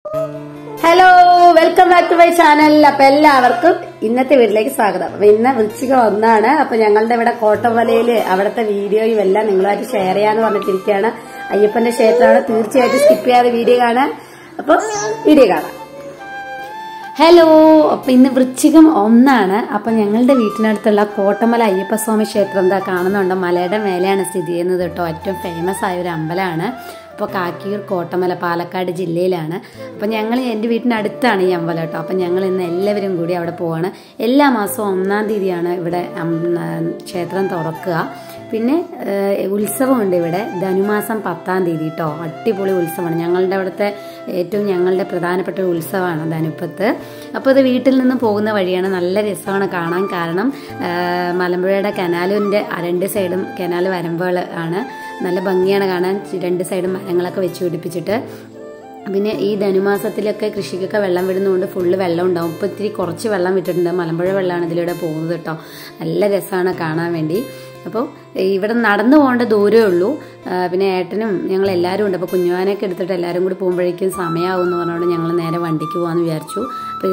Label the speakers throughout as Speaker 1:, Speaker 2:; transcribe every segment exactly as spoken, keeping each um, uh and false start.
Speaker 1: Hello, welcome back to my channel. അപ്പൊ എല്ലാവർക്കും ഇന്നത്തെ വീട്ടിലേക്ക് സ്വാഗതം. അപ്പൊ ഇന്ന് വൃശ്ചിക ഒന്നാണ്. അപ്പൊ ഞങ്ങളുടെ ഇവിടെ കോട്ടമലയില് അവിടുത്തെ വീഡിയോയും എല്ലാം നിങ്ങളുമായിട്ട് ഷെയർ ചെയ്യാന്ന് പറഞ്ഞിട്ടിരിക്കുകയാണ്. അയ്യപ്പന്റെ ക്ഷേത്രമാണ്. തീർച്ചയായിട്ടും സ്കിപ്പ് ചെയ്യാതെ വീഡിയോ കാണാൻ. അപ്പൊ വീഡിയോ കാണാം. ഹലോ, അപ്പൊ ഇന്ന് വൃശ്ചികം ഒന്നാണ്. അപ്പൊ ഞങ്ങളുടെ വീട്ടിനടുത്തുള്ള കോട്ടമല അയ്യപ്പസ്വാമി ക്ഷേത്രം എന്താ കാണുന്നുണ്ടോ? മലയുടെ മേലെയാണ് സ്ഥിതി ചെയ്യുന്നത് കേട്ടോ. ഏറ്റവും ഫേമസ് ആയ ഒരു അമ്പലമാണ്. അപ്പോൾ കാക്കിയൂർ കോട്ടമല പാലക്കാട് ജില്ലയിലാണ്. അപ്പം ഞങ്ങൾ എൻ്റെ വീട്ടിൻ്റെ അടുത്താണ് ഈ അമ്പലം കേട്ടോ. അപ്പം ഞങ്ങൾ ഇന്ന് എല്ലാവരും കൂടി അവിടെ പോവാണ്. എല്ലാ മാസവും ഒന്നാം തീയതിയാണ് ഇവിടെ ക്ഷേത്രം തുറക്കുക. പിന്നെ ഉത്സവമുണ്ട് ഇവിടെ ധനുമാസം പത്താം തീയതി കേട്ടോ. അടിപൊളി ഉത്സവമാണ്. ഞങ്ങളുടെ അവിടുത്തെ ഏറ്റവും ഞങ്ങളുടെ പ്രധാനപ്പെട്ട ഒരു ഉത്സവമാണ് ധനുപ്പത്ത്. അപ്പോൾ ഇത് വീട്ടിൽ നിന്ന് പോകുന്ന വഴിയാണ്. നല്ല രസമാണ് കാണാൻ. കാരണം മലമ്പുഴയുടെ കനാലിൻ്റെ രണ്ട് സൈഡും കനാൽ വരമ്പുകൾ ആണ്. നല്ല ഭംഗിയാണ് കാണാൻ. രണ്ട് സൈഡും മരങ്ങളൊക്കെ വെച്ച് പിടിപ്പിച്ചിട്ട്. പിന്നെ ഈ ധനുമാസത്തിലൊക്കെ കൃഷിക്കൊക്കെ വെള്ളം വിടുന്നതുകൊണ്ട് ഫുള്ള് വെള്ളം ഉണ്ടാവും. ഇപ്പോൾ ഇത്തിരി കുറച്ച് വെള്ളം വിട്ടിട്ടുണ്ട്. മലമ്പുഴ വെള്ളമാണ് ഇതിലൂടെ പോകുന്നത് കേട്ടോ. നല്ല രസമാണ് കാണാൻ വേണ്ടി. അപ്പോൾ ഇവിടെ നടന്നു പോകേണ്ട ദൂരമേ ഉള്ളൂ. പിന്നെ ഏട്ടനും ഞങ്ങൾ എല്ലാവരും ഉണ്ട്. അപ്പോൾ കുഞ്ഞുവാനൊക്കെ എടുത്തിട്ട് എല്ലാവരും കൂടി പോകുമ്പോഴേക്കും സമയമാവും എന്ന് പറഞ്ഞുകൊണ്ട് ഞങ്ങൾ നേരെ വണ്ടിക്ക് പോകാമെന്ന് വിചാരിച്ചു. അപ്പോൾ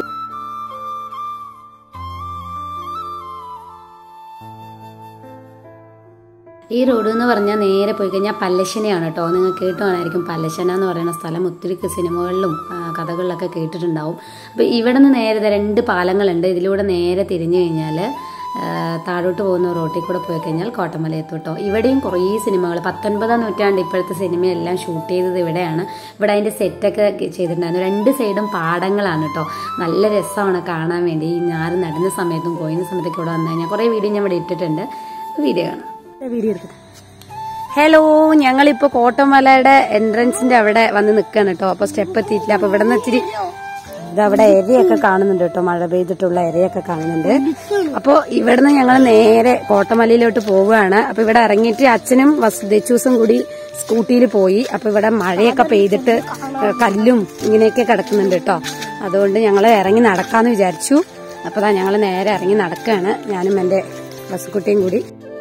Speaker 1: ഈ റോഡ് എന്ന് പറഞ്ഞാൽ നേരെ പോയി കഴിഞ്ഞാൽ പല്ലശ്ശനയാണ് കേട്ടോ. നിങ്ങൾ കേട്ടുവാനായിരിക്കും. പല്ലശ്ശന എന്ന് പറയുന്ന സ്ഥലം ഒത്തിരി സിനിമകളിലും കഥകളിലൊക്കെ കേട്ടിട്ടുണ്ടാവും. അപ്പോൾ ഇവിടെ നിന്ന് നേരെ രണ്ട് പാലങ്ങളുണ്ട്. ഇതിലൂടെ നേരെ തിരിഞ്ഞു കഴിഞ്ഞാൽ താഴോട്ട് പോകുന്ന റോട്ടിൽ കൂടെ പോയി കഴിഞ്ഞാൽ കോട്ടമല എത്തും കേട്ടോ. ഇവിടെയും കുറേ സിനിമകൾ പത്തൊൻപതാം നൂറ്റാണ്ട് ഇപ്പോഴത്തെ സിനിമയെല്ലാം ഷൂട്ട് ചെയ്തത് ഇവിടെയാണ്. ഇവിടെ അതിൻ്റെ സെറ്റൊക്കെ ചെയ്തിട്ടുണ്ടായിരുന്നു. രണ്ട് സൈഡും പാടങ്ങളാണ് കേട്ടോ. നല്ല രസമാണ് കാണാൻ വേണ്ടി. ഈ ഞാറ് നടുന്ന സമയത്തും കൊയ്യുന്ന സമയത്തൊക്കെ ഇവിടെ വന്നു കഴിഞ്ഞാൽ കുറേ വീഡിയോ ഞാൻ ഇവിടെ ഇട്ടിട്ടുണ്ട്. വീഡിയോ കാണാം. വീഡിയോ എടുക്കട്ടെ. ഹലോ, ഞങ്ങളിപ്പോൾ കോട്ടമലയുടെ എൻട്രൻസിന്റെ അവിടെ വന്ന് നിൽക്കുകയാണ് കേട്ടോ. അപ്പോൾ സ്റ്റെപ്പ് എത്തിയിട്ടില്ല. അപ്പോൾ ഇവിടെ നിന്ന് ഇച്ചിരി ഇതവിടെ എരയൊക്കെ കാണുന്നുണ്ട് കേട്ടോ. മഴ പെയ്തിട്ടുള്ള എരയൊക്കെ കാണുന്നുണ്ട്. അപ്പോൾ ഇവിടുന്ന് ഞങ്ങൾ നേരെ കോട്ടമലയിലോട്ട് പോവുകയാണ്. അപ്പോൾ ഇവിടെ ഇറങ്ങിയിട്ട് അച്ഛനും വസുദേച്ചൂസും കൂടി സ്കൂട്ടിയിൽ പോയി. അപ്പോൾ ഇവിടെ മഴയൊക്കെ പെയ്തിട്ട് കല്ലും ഇങ്ങനെയൊക്കെ കിടക്കുന്നുണ്ട് കേട്ടോ. അതുകൊണ്ട് ഞങ്ങൾ ഇറങ്ങി നടക്കാമെന്ന് വിചാരിച്ചു. അപ്പോൾ അതാ ഞങ്ങൾ നേരെ ഇറങ്ങി നടക്കുകയാണ്. ഞാനും എൻ്റെ ബസ്സുകുട്ടിയും കൂടി.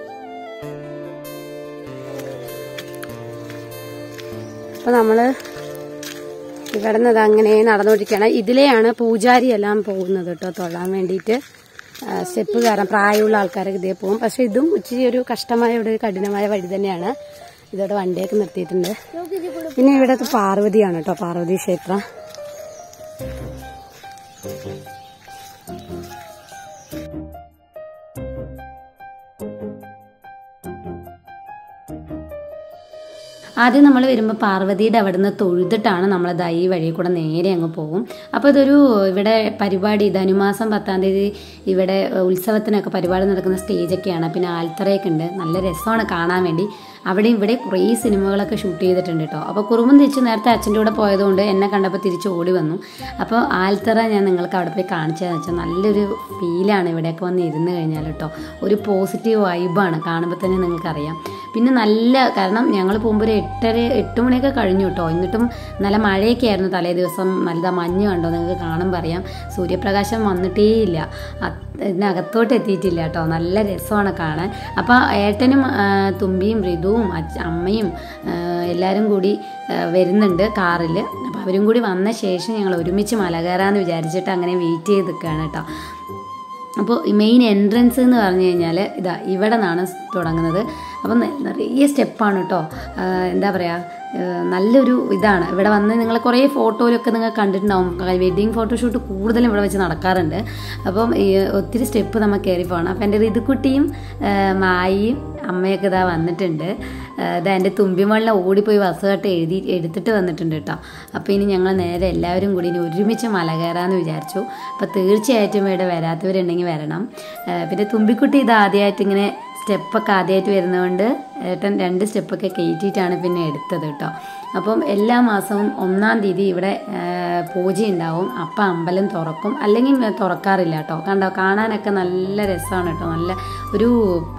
Speaker 1: അപ്പോൾ നമ്മൾ ഇവിടെ നിന്ന് അങ്ങനെ നടന്നുകൊണ്ടിരിക്കുകയാണ്. ഇതിലെയാണ് പൂജാരി എല്ലാം പോകുന്നത് കേട്ടോ തൊഴാൻ വേണ്ടിയിട്ട്. സ്റ്റെപ്പ് കയറാൻ പ്രായമുള്ള ആൾക്കാരൊക്കെ ഇതേ പോകും. പക്ഷെ ഇതും ഇച്ചിരി ഒരു കഷ്ടമായ ഒരു കഠിനമായ വഴി തന്നെയാണ്. ഇതോടെ വണ്ടിയൊക്കെ നിർത്തിയിട്ടുണ്ട്. പിന്നെ ഇവിടെ പാർവതിയാണ് കേട്ടോ. പാർവതി ക്ഷേത്രം. ആദ്യം നമ്മൾ വരുമ്പോൾ പാർവതിയുടെ അവിടെ നിന്ന് തൊഴുതിട്ടാണ് നമ്മളത് ഈ വഴി കൂടെ നേരെ അങ്ങ് പോകും. അപ്പോൾ ഇതൊരു ഇവിടെ പരിപാടി ധനുമാസം പത്താം തീയതി ഇവിടെ ഉത്സവത്തിനൊക്കെ പരിപാടി നടക്കുന്ന സ്റ്റേജൊക്കെയാണ്. പിന്നെ ആൽത്തറയൊക്കെ ഉണ്ട്. നല്ല രസമാണ് കാണാൻ വേണ്ടി. അവിടെ ഇവിടെ കുറേ സിനിമകളൊക്കെ ഷൂട്ട് ചെയ്തിട്ടുണ്ട് കേട്ടോ. അപ്പോൾ കുറുമ്പം തിരിച്ച് നേരത്തെ അച്ഛൻ്റെ കൂടെ പോയതുകൊണ്ട് എന്നെ കണ്ടപ്പോൾ തിരിച്ച് ഓടി വന്നു. അപ്പോൾ ആൽത്തറ ഞാൻ നിങ്ങൾക്ക് അവിടെ പോയി കാണിച്ചതെന്ന് വെച്ചാൽ നല്ലൊരു ഫീലാണ് ഇവിടെയൊക്കെ വന്ന് ഇരുന്ന് കഴിഞ്ഞാൽ കേട്ടോ. ഒരു പോസിറ്റീവ് വൈബാണ്. കാണുമ്പോൾ തന്നെ നിങ്ങൾക്കറിയാം. പിന്നെ നല്ല കാരണം ഞങ്ങൾ പോകുമ്പോൾ ഒരു എട്ടര എട്ട് മണിയൊക്കെ കഴിഞ്ഞു കേട്ടോ. എന്നിട്ടും നല്ല മഴയൊക്കെ ആയിരുന്നു തലേ ദിവസം. നല്ല മഞ്ഞ് കണ്ടോ നിങ്ങൾക്ക് കാണുമ്പോൾ അറിയാം. സൂര്യപ്രകാശം വന്നിട്ടേ ഇല്ല. ഇതിനകത്തോട്ട് എത്തിയിട്ടില്ല കേട്ടോ. നല്ല രസമാണ് കാണാൻ. അപ്പോൾ ഏട്ടനും തുമ്പിയും ഋതുവും അമ്മയും എല്ലാവരും കൂടി വരുന്നുണ്ട് കാറിൽ. അപ്പോൾ അവരും കൂടി വന്ന ശേഷം ഞങ്ങൾ ഒരുമിച്ച് മല കയറാമെന്ന് വിചാരിച്ചിട്ട് അങ്ങനെ വെയിറ്റ് ചെയ്ത് നിൽക്കുകയാണ് കേട്ടോ. അപ്പോൾ മെയിൻ എൻട്രൻസ് എന്ന് പറഞ്ഞു കഴിഞ്ഞാൽ ഇതാ ഇവിടെ നിന്നാണ് തുടങ്ങുന്നത്. അപ്പം നിറയെ സ്റ്റെപ്പാണ് കേട്ടോ. എന്താ പറയുക, നല്ലൊരു ഇതാണ്. ഇവിടെ വന്ന് നിങ്ങൾ കുറേ ഫോട്ടോയിലൊക്കെ നിങ്ങൾ കണ്ടിട്ടുണ്ടാവും. വെഡ്ഡിങ് ഫോട്ടോഷൂട്ട് കൂടുതലും ഇവിടെ വെച്ച് നടക്കാറുണ്ട്. അപ്പം ഈ ഒത്തിരി സ്റ്റെപ്പ് നമ്മൾ കയറി പോകണം. അപ്പം എൻ്റെ ഋതുക്കുട്ടിയും മായിയും അമ്മയൊക്കെ ഇതാ വന്നിട്ടുണ്ട്. ഇതാ എൻ്റെ തുമ്പിമള്ള ഓടിപ്പോയി ബസ്സുകെട്ട് എഴുതി എടുത്തിട്ട് വന്നിട്ടുണ്ട് കേട്ടോ. അപ്പോൾ ഇനി ഞങ്ങൾ നേരെ എല്ലാവരും കൂടി ഇനി ഒരുമിച്ച് മല കയറാമെന്ന് വിചാരിച്ചു. അപ്പോൾ തീർച്ചയായിട്ടും ഇവിടെ വരാത്തവരുണ്ടെങ്കിൽ വരണം. പിന്നെ തുമ്പിക്കുട്ടി ഇത് ആദ്യമായിട്ട് ഇങ്ങനെ സ്റ്റെപ്പൊക്കെ ആദ്യമായിട്ട് വരുന്നതുകൊണ്ട് ഏട്ടൻ രണ്ട് സ്റ്റെപ്പൊക്കെ കയറ്റിയിട്ടാണ് പിന്നെ എടുത്തത് കേട്ടോ. അപ്പം എല്ലാ മാസവും ഒന്നാം തീയതി ഇവിടെ പൂജ ഉണ്ടാവും. അപ്പം അമ്പലം തുറക്കും. അല്ലെങ്കിൽ തുറക്കാറില്ല കേട്ടോ. കണ്ടോ, കാണാനൊക്കെ നല്ല രസമാണ് കേട്ടോ. നല്ല ഒരു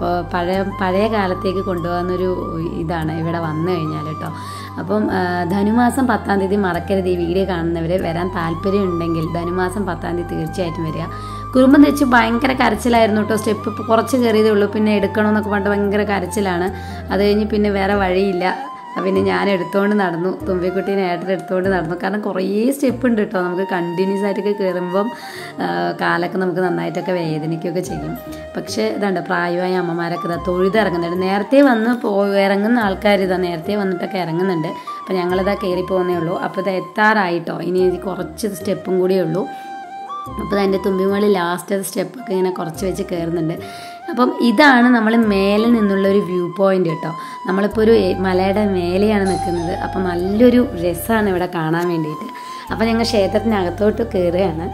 Speaker 1: പഴയ പഴയ കാലത്തേക്ക് കൊണ്ടുപോകുന്നൊരു ഇതാണ് ഇവിടെ വന്നു കഴിഞ്ഞാൽ കേട്ടോ. അപ്പം ധനുമാസം പത്താം തീയതി മറക്കരുത്. ഈ വീഡിയോ കാണുന്നവർ വരാൻ താല്പര്യം ഉണ്ടെങ്കിൽ ധനുമാസം പത്താം തീയതി തീർച്ചയായിട്ടും വരിക. കുറുമ്പം തെച്ച് ഭയങ്കര കരച്ചിലായിരുന്നു കേട്ടോ. സ്റ്റെപ്പ് കുറച്ച് കയറിയതേ ഉള്ളൂ. പിന്നെ എടുക്കണമെന്നൊക്കെ പറഞ്ഞിട്ട് ഭയങ്കര കരച്ചിലാണ്. അത് കഴിഞ്ഞ് പിന്നെ വേറെ വഴിയില്ല. പിന്നെ ഞാൻ എടുത്തുകൊണ്ട് നടന്നു, തുമ്പിക്കുട്ടീനെ ഏട്ടൻ എടുത്തുകൊണ്ട് നടന്നു. കാരണം കുറേ സ്റ്റെപ്പ് ഉണ്ട് കേട്ടോ, നമുക്ക് കണ്ടിന്യൂസ് ആയിട്ടൊക്കെ കയറുമ്പം കാലൊക്കെ നമുക്ക് നന്നായിട്ടൊക്കെ വേദനിക്കുകയൊക്കെ ചെയ്യും. പക്ഷേ ഇതുണ്ട് പ്രായമായ അമ്മമാരൊക്കെ ഇതാ തൊഴുതിറങ്ങുന്നുണ്ട്. നേരത്തെ വന്ന് പോ ഇറങ്ങുന്ന ആൾക്കാർ ഇതാ നേരത്തെ വന്നിട്ടൊക്കെ ഇറങ്ങുന്നുണ്ട്. അപ്പോൾ ഞങ്ങളിതാ കയറി പോകുന്നേ ഉള്ളൂ. അപ്പോൾ ഇത് എത്താറായിട്ടോ, ഇനി കുറച്ച് സ്റ്റെപ്പും കൂടിയേ ഉള്ളൂ. അപ്പോൾ അതിൻ്റെ തുമ്പിമുകളിൽ ലാസ്റ്റ് സ്റ്റെപ്പൊക്കെ ഇങ്ങനെ കുറച്ച് വെച്ച് കയറുന്നുണ്ട്. അപ്പം ഇതാണ് നമ്മൾ മേലെ നിന്നുള്ളൊരു വ്യൂ പോയിൻ്റ് കേട്ടോ. നമ്മളിപ്പോൾ ഒരു മലയുടെ മേലെയാണ് നിൽക്കുന്നത്. അപ്പം നല്ലൊരു രസമാണ് ഇവിടെ കാണാൻ വേണ്ടിയിട്ട്. അപ്പം ഞങ്ങൾ ക്ഷേത്രത്തിനകത്തോട്ട് കയറുകയാണ്.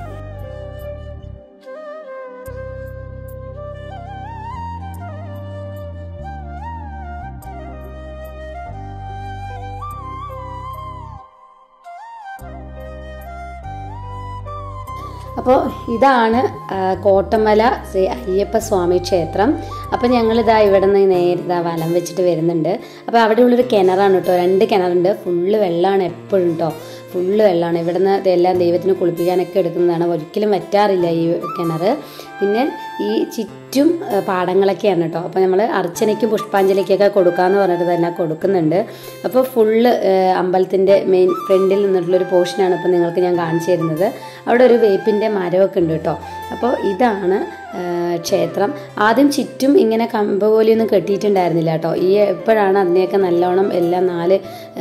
Speaker 1: അപ്പോൾ ഇതാണ് കോട്ടമല ശ്രീ അയ്യപ്പസ്വാമി ക്ഷേത്രം. അപ്പോൾ ഞങ്ങളിതാ ഇവിടെ നിന്ന് നേരെ ഇതാ വലം വെച്ചിട്ട് വരുന്നുണ്ട്. അപ്പോൾ അവിടെയുള്ളൊരു കിണറാണ് കേട്ടോ, രണ്ട് കിണറുണ്ട്. ഫുള്ള് വെള്ളമാണ് എപ്പോഴും കേട്ടോ, ഫുള്ള് വെള്ളമാണ്. ഇവിടെ നിന്ന് ഇതെല്ലാം ദൈവത്തിന് കുളിപ്പിക്കാനൊക്കെ എടുക്കുന്നതാണ്, ഒരിക്കലും വറ്റാറില്ല ഈ കിണർ. പിന്നെ ഈ ചുറ്റും പാടങ്ങളൊക്കെയാണ് കേട്ടോ. അപ്പോൾ നമ്മൾ അർച്ചനയ്ക്കും പുഷ്പാഞ്ജലിക്കൊക്കെ കൊടുക്കാമെന്ന് പറഞ്ഞിട്ട് തന്നെ കൊടുക്കുന്നുണ്ട്. അപ്പോൾ ഫുള്ള് അമ്പലത്തിൻ്റെ മെയിൻ ഫ്രണ്ടിൽ നിന്നിട്ടുള്ളൊരു പോർഷനാണ് ഇപ്പോൾ നിങ്ങൾക്ക് ഞാൻ കാണിച്ചു തരുന്നത്. അവിടെ ഒരു വേപ്പിൻ്റെ മരമൊക്കെ ഉണ്ട് കേട്ടോ. അപ്പോൾ ഇതാണ് ക്ഷേത്രം. ആദ്യം ചുറ്റും ഇങ്ങനെ കമ്പ് പോലെയൊന്നും കെട്ടിയിട്ടുണ്ടായിരുന്നില്ല കേട്ടോ. ഈ എപ്പോഴാണ് അതിനെയൊക്കെ നല്ലോണം എല്ലാം നാല്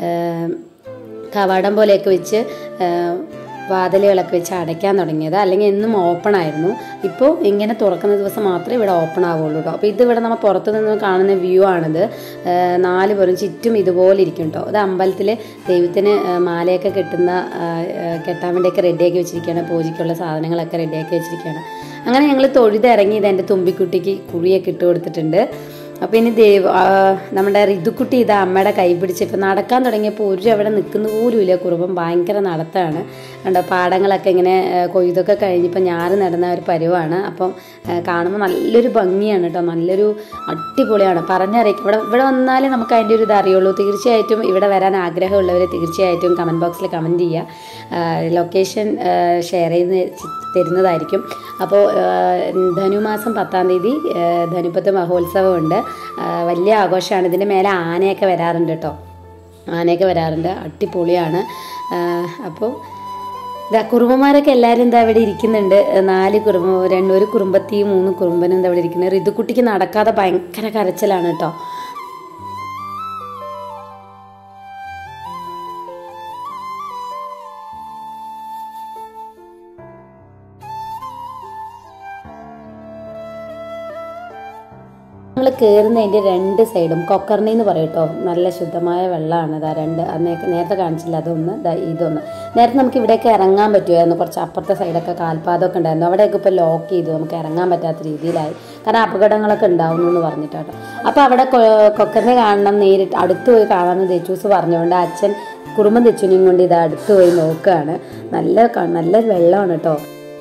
Speaker 1: കവാടം പോലെയൊക്കെ വെച്ച് വാതിലുകളൊക്കെ വെച്ച് അടയ്ക്കാൻ തുടങ്ങിയത്. അല്ലെങ്കിൽ എന്നും ഓപ്പൺ ആയിരുന്നു. ഇപ്പോൾ ഇങ്ങനെ തുറക്കുന്ന ദിവസം മാത്രമേ ഇവിടെ ഓപ്പൺ ആവുള്ളൂ കേട്ടോ. അപ്പോൾ ഇതിവിടെ നമ്മൾ പുറത്തു നിന്ന് കാണുന്ന വ്യൂ ആണിത്. നാല് പേരും ചുറ്റും ഇതുപോലെ ഇരിക്കും കേട്ടോ. അത് അമ്പലത്തിൽ ദൈവത്തിന് മാലയൊക്കെ കെട്ടുന്ന കെട്ടാൻ വേണ്ടിയൊക്കെ റെഡിയാക്കി വെച്ചിരിക്കുകയാണ്. പൂജയ്ക്കുള്ള സാധനങ്ങളൊക്കെ റെഡിയാക്കി വെച്ചിരിക്കുകയാണ്. അങ്ങനെ ഞങ്ങൾ തൊഴുതിറങ്ങി ഇത് എൻ്റെ തുമ്പിക്കുട്ടിക്ക് കുഴിയൊക്കെ ഇട്ട് കൊടുത്തിട്ടുണ്ട്. അപ്പോൾ ഇനി ദേവ് നമ്മുടെ ഋതുക്കുട്ടി ഇതാ അമ്മയുടെ കൈ പിടിച്ച് ഇപ്പം നടക്കാൻ തുടങ്ങിയപ്പോൾ ഒരു അവിടെ നിൽക്കുന്ന പോലും ഇല്ല. കുറുമ്പം ഭയങ്കര നടത്താണ് കണ്ടോ. പാടങ്ങളൊക്കെ ഇങ്ങനെ കൊയ്തൊക്കെ കഴിഞ്ഞിപ്പോൾ ഞാറ് നടന്ന ഒരു പരുവാണ്. അപ്പം കാണുമ്പോൾ നല്ലൊരു ഭംഗിയാണ് കേട്ടോ, നല്ലൊരു അടിപൊളിയാണ്, പറഞ്ഞറിയിക്കും. ഇവിടെ ഇവിടെ വന്നാലേ നമുക്ക് അതിൻ്റെ ഒരു ഇത് അറിയുള്ളൂ. തീർച്ചയായിട്ടും ഇവിടെ വരാൻ ആഗ്രഹമുള്ളവർ തീർച്ചയായിട്ടും കമൻറ്റ് ബോക്സിൽ കമൻറ്റ് ചെയ്യുക. ലൊക്കേഷൻ ഷെയർ ചെയ്ത് തരുന്നതായിരിക്കും. അപ്പോൾ ധനുമാസം പത്താം തീയതി ധനുപ്പത്ത് മഹോത്സവം ഉണ്ട്, വലിയ ആഘോഷമാണ്. ഇതിൻ്റെ മേലെ ആനയൊക്കെ വരാറുണ്ട് കേട്ടോ, ആനയൊക്കെ വരാറുണ്ട്, അടിപൊളിയാണ്. അപ്പോൾ ഇതാ കുറുമ്പന്മാരൊക്കെ എല്ലാവരും എന്താ ഇവിടെ ഇരിക്കുന്നുണ്ട്. നാല് കുറുമ്പ രണ്ട് ഒരു കുറുമ്പത്തിയും മൂന്ന് കുറുമ്പനും എന്താ ഇവിടെ ഇരിക്കുന്നത്. ഋതുക്കുട്ടിക്ക് നടക്കാതെ ഭയങ്കര കരച്ചിലാണ് കേട്ടോ. നമ്മൾ കയറുന്നതിൻ്റെ രണ്ട് സൈഡും കൊക്കർണി എന്ന് പറയും കേട്ടോ, നല്ല ശുദ്ധമായ വെള്ളമാണ്. ഇതാ രണ്ട് അന്നേ നേരത്തെ കാണിച്ചില്ല, അതൊന്ന് ഇതൊന്ന്. നേരത്തെ നമുക്ക് ഇവിടെയൊക്കെ ഇറങ്ങാൻ പറ്റുമായിരുന്നു, കുറച്ച് അപ്പുറത്തെ സൈഡൊക്കെ കാൽപാദമൊക്കെ ഉണ്ടായിരുന്നു. അവിടെയൊക്കെ ഇപ്പോൾ ലോക്ക് ചെയ്തു, നമുക്ക് ഇറങ്ങാൻ പറ്റാത്ത രീതിയിലായി. കാരണം അപകടങ്ങളൊക്കെ ഉണ്ടാവുന്നു എന്ന് പറഞ്ഞിട്ടാട്ടോ. അപ്പോൾ അവിടെ കൊക്കർണി കാണണം, നേരിട്ട് അടുത്ത് പോയി കാണാമെന്ന് തെച്ചൂസ് പറഞ്ഞുകൊണ്ട് അച്ഛൻ കുടുംബം തെച്ചുനെയും കൊണ്ട് ഇത് അടുത്ത് പോയി നോക്കുകയാണ്. നല്ല നല്ല വെള്ളമാണ് കേട്ടോ.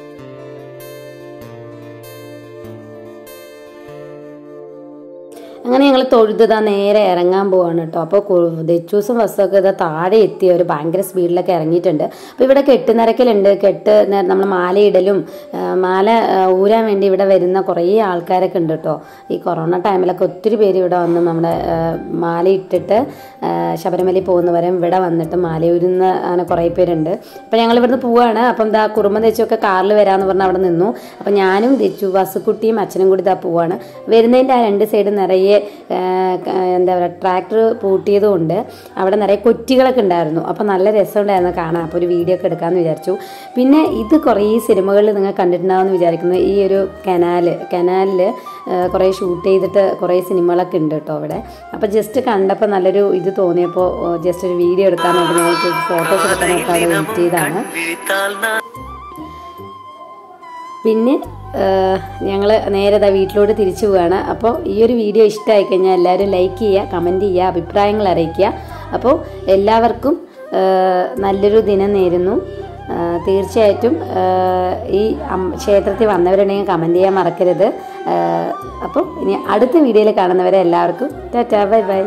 Speaker 1: അങ്ങനെ ഞങ്ങൾ തൊഴുതാ നേരെ ഇറങ്ങാൻ പോവാണ് കേട്ടോ. അപ്പോൾ ദച്ചൂസും ബസ്സൊക്കെ ഇതാ താഴെ എത്തി, അവർ ഭയങ്കര സ്പീഡിലൊക്കെ ഇറങ്ങിയിട്ടുണ്ട്. അപ്പോൾ ഇവിടെ കെട്ടുനിരക്കലുണ്ട്, കെട്ട് നമ്മൾ മാലയിടലും മാല ഊരാൻ വേണ്ടി ഇവിടെ വരുന്ന കുറേ ആൾക്കാരൊക്കെ ഉണ്ട് കേട്ടോ. ഈ കൊറോണ ടൈമിലൊക്കെ ഒത്തിരി പേര് ഇവിടെ വന്ന് നമ്മുടെ മാല ഇട്ടിട്ട് ശബരിമലയിൽ പോകുന്നവരും ഇവിടെ വന്നിട്ട് മാല ഊരുന്ന അങ്ങനെ കുറേ പേരുണ്ട്. അപ്പോൾ ഞങ്ങൾ ഇവിടുന്ന് പോവുകയാണ്. അപ്പം എന്താ കുറുമ്പം തെച്ചൊക്കെ കാറിൽ വരാമെന്ന് പറഞ്ഞാൽ അവിടെ നിന്നു. അപ്പം ഞാനും തെച്ചു ബസ്സുക്കുട്ടിയും അച്ഛനും കൂടി ഇതാ പോവാണ്. വരുന്നതിൻ്റെ ആ രണ്ട് സൈഡ് നിറയെ എന്താ പറയുക ട്രാക്ടർ പൂട്ടിയതുകൊണ്ട് അവിടെ നിറയെ കൊറ്റികളൊക്കെ ഉണ്ടായിരുന്നു. അപ്പോൾ നല്ല രസമുണ്ടായിരുന്നു കാണാൻ. അപ്പോൾ ഒരു വീഡിയോ ഒക്കെ എടുക്കാമെന്ന് വിചാരിച്ചു. പിന്നെ ഇത് കുറേ സിനിമകളിൽ നിങ്ങൾ കണ്ടിട്ടുണ്ടാവുമെന്ന് വിചാരിക്കുന്നു. ഈ ഒരു കനാല് കനാലിൽ കുറേ ഷൂട്ട് ചെയ്തിട്ട് കുറേ സിനിമകളൊക്കെ ഉണ്ട് കേട്ടോ അവിടെ. അപ്പോൾ ജസ്റ്റ് കണ്ടപ്പോൾ നല്ലൊരു ഇത് തോന്നിയപ്പോൾ ജസ്റ്റ് ഒരു വീഡിയോ എടുക്കാൻ വേണ്ടി ഞാൻ ഫോട്ടോസ് എടുക്കാനൊക്കെ അവിടെ വെയിറ്റ് ചെയ്താണ്. പിന്നെ ഞങ്ങൾ നേരെ വീട്ടിലോട്ട് തിരിച്ചു പോവുകയാണ്. അപ്പോൾ ഈ ഒരു വീഡിയോ ഇഷ്ടമായി കഴിഞ്ഞാൽ എല്ലാവരും ലൈക്ക് ചെയ്യുക, കമൻറ്റ് ചെയ്യുക, അഭിപ്രായങ്ങൾ അറിയിക്കുക. അപ്പോൾ എല്ലാവർക്കും നല്ലൊരു ദിനം നേരുന്നു. തീർച്ചയായിട്ടും ഈ ക്ഷേത്രത്തിൽ വന്നവരുണ്ടെങ്കിൽ കമൻറ്റ് ചെയ്യാൻ മറക്കരുത്. അപ്പോൾ ഇനി അടുത്ത വീഡിയോയിൽ കാണുന്നവരെ എല്ലാവർക്കും ടാറ്റാ, ബൈ ബൈ.